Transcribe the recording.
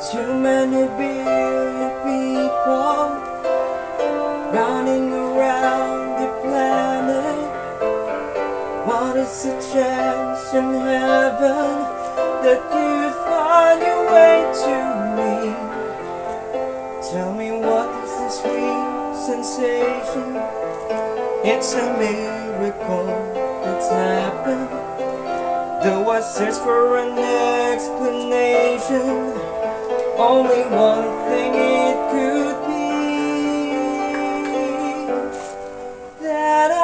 Too many billion people running around the planet. What is the chance in heaven that you find your way to me? Tell me, what is this sweet sensation? It's a miracle that's happened. Though I search for an explanation, only one thing it could be, that